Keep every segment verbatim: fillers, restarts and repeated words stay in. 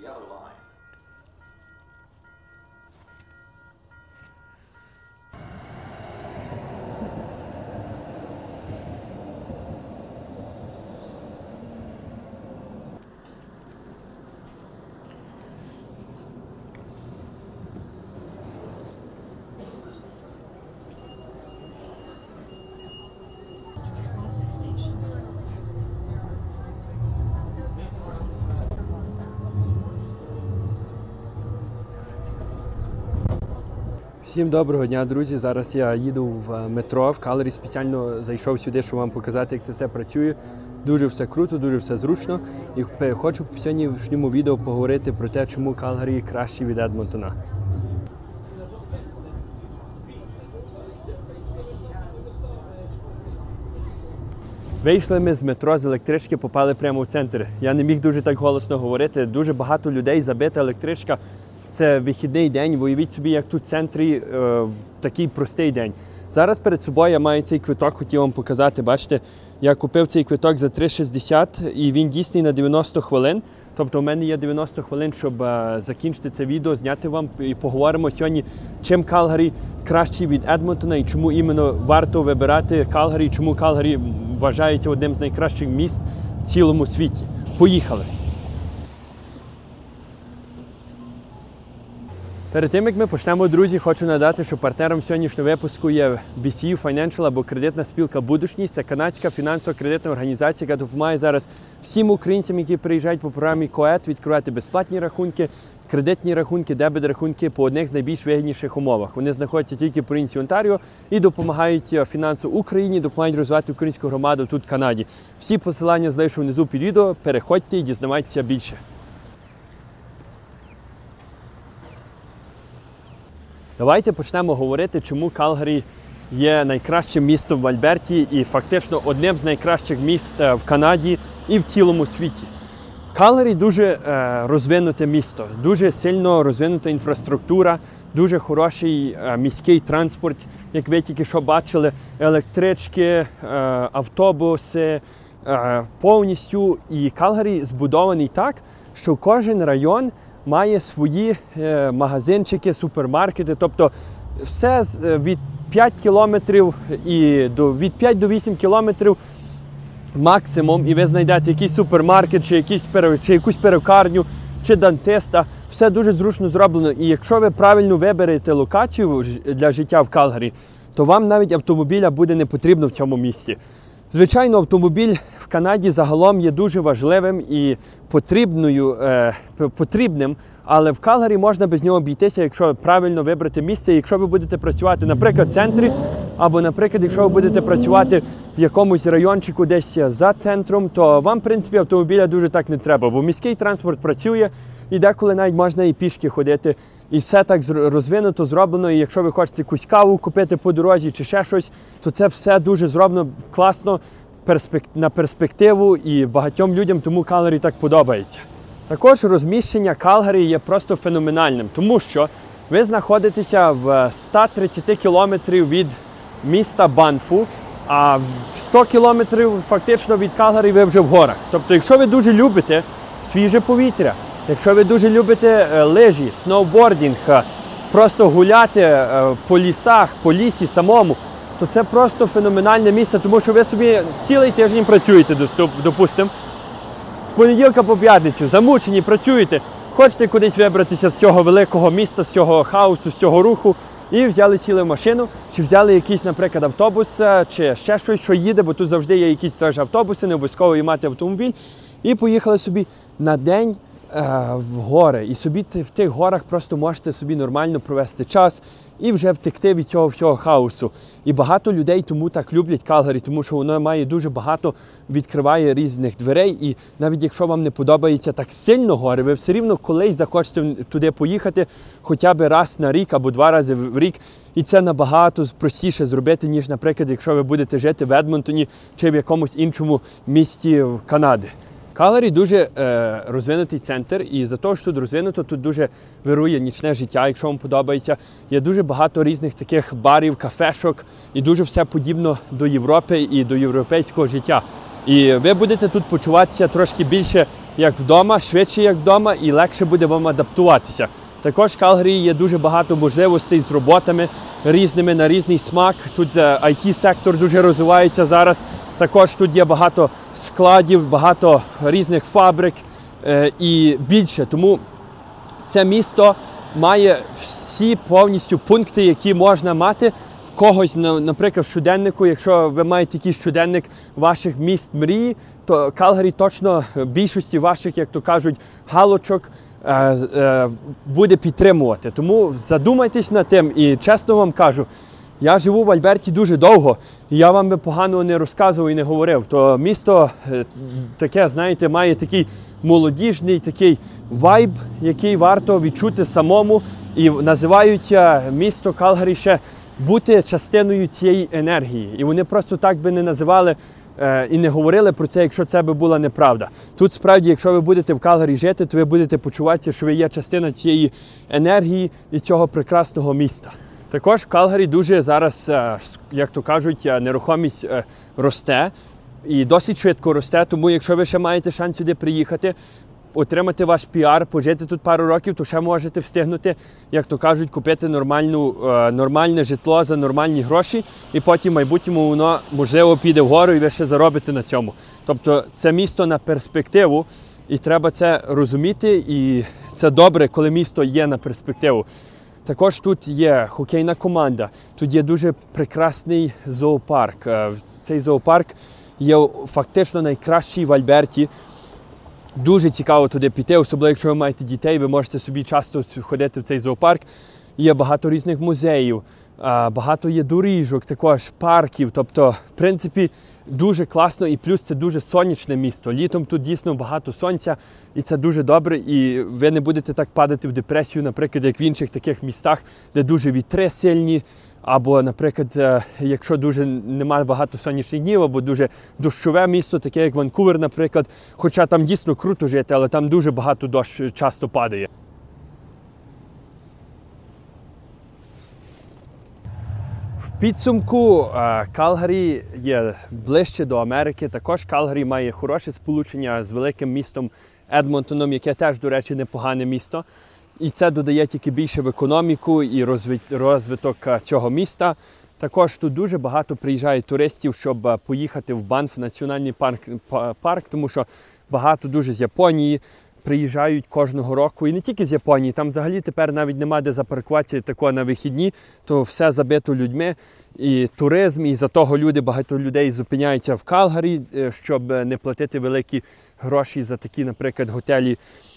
yellow line. Всім доброго дня, друзі! Зараз я їду в метро в Калгарі, спеціально зайшов сюди, щоб вам показати, як це все працює. Дуже все круто, дуже все зручно. І хочу в сьогоднішньому відео поговорити про те, чому Калгарі краще від Едмонтона. Вийшли ми з метро, з електрички, попали прямо в центр. Я не міг дуже так голосно говорити. Дуже багато людей, забита електричка. Це вихідний день, уявіть собі, як тут в центрі е, такий простий день. Зараз перед собою я маю цей квиток, хотів вам показати. Бачите, я купив цей квиток за три шістдесят і він дійсний на дев'яносто хвилин. Тобто у мене є дев'яносто хвилин, щоб е, закінчити це відео, зняти вам і поговоримо сьогодні, чим Калгарі кращий від Едмонтона і чому іменно варто вибирати Калгарі, чому Калгарі вважається одним з найкращих міст в цілому світі. Поїхали! Перед тим, як ми почнемо, друзі, хочу нагадати, що партнером сьогоднішнього випуску є бі сі ю Financial або кредитна спілка «Будущність». Це канадська фінансово-кредитна організація, яка допомагає зараз всім українцям, які приїжджають по програмі КОЕД, відкривати безплатні рахунки, кредитні рахунки, дебет-рахунки по одних з найбільш вигідніших умовах. Вони знаходяться тільки в провінції Онтаріо і допомагають фінансово Україні, допомагають розвивати українську громаду тут в Канаді. Всі посилання залишу внизу під відео, переходьте і дізнавайтеся більше. Давайте почнемо говорити, чому Калгарі є найкращим містом в Альберті і фактично одним з найкращих міст в Канаді і в цілому світі. Калгарі дуже е, розвинуте місто, дуже сильно розвинута інфраструктура, дуже хороший е, міський транспорт, як ви тільки що бачили, електрички, е, автобуси, е, повністю. І Калгарі збудований так, що кожен район має свої е, магазинчики, супермаркети, тобто все від п'яти кілометрів і до, від п'яти до восьми кілометрів максимум, і ви знайдете якийсь супермаркет, чи, якийсь, чи якусь перукарню, чи дантиста. Все дуже зручно зроблено. І якщо ви правильно виберете локацію для життя в Калгарі, то вам навіть автомобіля буде не потрібно в цьому місті. Звичайно, автомобіль в Канаді загалом є дуже важливим і потрібною, е, потрібним, але в Калгарі можна без нього обійтися, якщо правильно вибрати місце. Якщо ви будете працювати, наприклад, в центрі, або, наприклад, якщо ви будете працювати в якомусь райончику десь за центром, то вам, в принципі, автомобіля дуже так не треба, бо міський транспорт працює, і деколи навіть можна і пішки ходити. І все так розвинуто, зроблено, і якщо ви хочете якусь каву купити по дорозі чи ще щось, то це все дуже зроблено класно на перспективу і багатьом людям, тому Калгарі так подобається. Також розміщення Калгарі є просто феноменальним, тому що ви знаходитеся в ста тридцяти кілометрів від міста Банфу, а сто кілометрів фактично від Калгарі ви вже в горах. Тобто, якщо ви дуже любите свіже повітря, якщо ви дуже любите лижі, сноубордінг, просто гуляти по лісах, по лісі самому, то це просто феноменальне місце, тому що ви собі цілий тиждень працюєте, допустимо, з понеділка по п'ятницю, замучені, працюєте, хочете кудись вибратися з цього великого міста, з цього хаосу, з цього руху, і взяли цілу машину, чи взяли якийсь, наприклад, автобус, чи ще щось, що їде, бо тут завжди є якісь теж автобуси, не обов'язково і мати автомобіль, і поїхали собі на день в гори, і собі в тих горах просто можете собі нормально провести час і вже втекти від цього всього хаосу. І багато людей тому так люблять Калгарі, тому що воно має дуже багато, відкриває різних дверей, і навіть якщо вам не подобається так сильно гори, ви все рівно колись захочете туди поїхати хоча б раз на рік або два рази в рік, і це набагато простіше зробити, ніж, наприклад, якщо ви будете жити в Едмонтоні чи в якомусь іншому місті Канади. Калгарі дуже е, розвинутий центр, і за те, що тут розвинуто, тут дуже вирує нічне життя, якщо вам подобається. Є дуже багато різних таких барів, кафешок, і дуже все подібно до Європи і до європейського життя. І ви будете тут почуватися трошки більше як вдома, швидше як вдома і легше буде вам адаптуватися. Також в Калгарі є дуже багато можливостей з роботами різними на різний смак. Тут ай ті-сектор дуже розвивається зараз. Також тут є багато складів, багато різних фабрик е, і більше. Тому це місто має всі повністю пункти, які можна мати в когось, наприклад, в щоденнику. Якщо ви маєте якийсь щоденник ваших міст мрії, то Калгарі точно більшості ваших, як то кажуть, галочок е, е, буде підтримувати. Тому задумайтесь над тим і чесно вам кажу, я живу в Альберті дуже довго, і я вам би погано не розказував і не говорив. То місто таке, знаєте, має такий молодіжний такий вайб, який варто відчути самому. І називають місто Калгарі ще бути частиною цієї енергії. І вони просто так би не називали е, і не говорили про це, якщо це би була неправда. Тут справді, якщо ви будете в Калгарі жити, то ви будете почуватися, що ви є частина цієї енергії і цього прекрасного міста. Також в Калгарі дуже зараз, як то кажуть, нерухомість росте і досить швидко росте, тому якщо ви ще маєте шанс сюди приїхати, отримати ваш піар, пожити тут пару років, то ще можете встигнути, як то кажуть, купити нормальну, нормальне житло за нормальні гроші і потім в майбутньому воно, можливо, піде вгору і ви ще заробите на цьому. Тобто це місто на перспективу і треба це розуміти, і це добре, коли місто є на перспективу. Також тут є хокейна команда, тут є дуже прекрасний зоопарк. Цей зоопарк є фактично найкращий в Альберті. Дуже цікаво туди піти, особливо якщо ви маєте дітей, ви можете собі часто ходити в цей зоопарк. Є багато різних музеїв, багато є доріжок, також парків. Тобто, в принципі, дуже класно і плюс це дуже сонячне місто. Літом тут дійсно багато сонця і це дуже добре. І ви не будете так падати в депресію, наприклад, як в інших таких містах, де дуже вітри сильні. Або, наприклад, якщо дуже немає багато сонячних днів, або дуже дощове місто, таке як Ванкувер, наприклад. Хоча там дійсно круто жити, але там дуже багато дощ часто падає. В підсумку Калгарі є ближче до Америки. Також Калгарі має хороше сполучення з великим містом Едмонтоном, яке теж, до речі, непогане місто. І це додає тільки більше в економіку і розвиток цього міста. Також тут дуже багато приїжджає туристів, щоб поїхати в Банф, національний парк, парк, тому що багато дуже з Японії приїжджають кожного року. І не тільки з Японії, там взагалі тепер навіть нема де запаркуватися такого на вихідні, то все забито людьми. І туризм, і за того люди, багато людей зупиняються в Калгарі, щоб не платити великі гроші за такі, наприклад, готелі,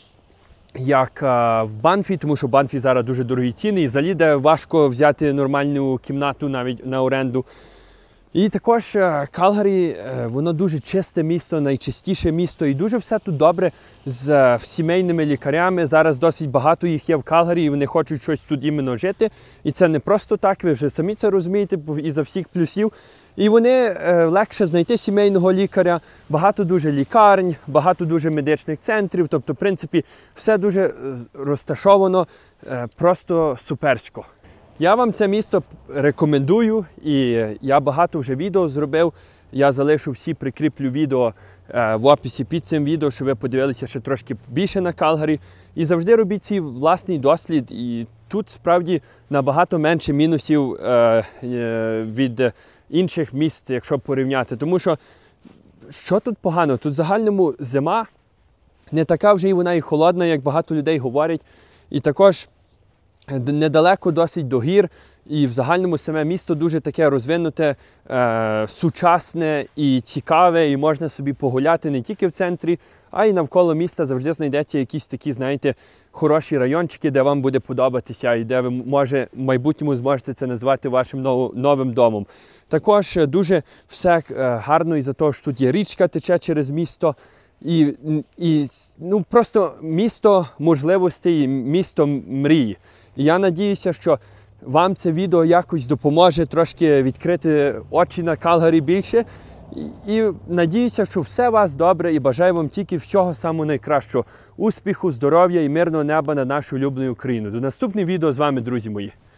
як в Банфі, тому що в Банфі зараз дуже дорогі ціни, і взагалі де важко взяти нормальну кімнату навіть на оренду. І також Калгарі, воно дуже чисте місто, найчистіше місто, і дуже все тут добре з сімейними лікарями. Зараз досить багато їх є в Калгарі, і вони хочуть щось тут іменно жити. І це не просто так, ви вже самі це розумієте, із-за всіх плюсів. І вони е, легше знайти сімейного лікаря, багато дуже лікарень, багато дуже медичних центрів. Тобто, в принципі, все дуже розташовано е, просто суперсько. Я вам це місто рекомендую, і я багато вже відео зробив. Я залишу всі, прикріплю відео е, в описі під цим відео, щоб ви подивилися ще трошки більше на Калгарі. І завжди робіть свій власний дослід. І тут справді набагато менше мінусів е, е, від інших міст, якщо порівняти. Тому що, що тут погано? Тут в загальному зима не така вже і вона і холодна, як багато людей говорять. І також недалеко досить до гір. І в загальному саме місто дуже таке розвинуте, е, сучасне і цікаве, і можна собі погуляти не тільки в центрі, а й навколо міста завжди знайдеться якісь такі, знаєте, хороші райончики, де вам буде подобатися і де ви, може, в майбутньому зможете це назвати вашим нов, новим домом. Також дуже все гарно із-за того, що тут є річка, тече через місто. І, і ну, просто місто можливостей, місто мрії. І я надіюся, що вам це відео якось допоможе трошки відкрити очі на Калгарі більше. І, і надіюся, що все у вас добре і бажаю вам тільки всього самого найкращого. Успіху, здоров'я і мирного неба над нашу улюблену Україну. До наступного відео з вами, друзі мої.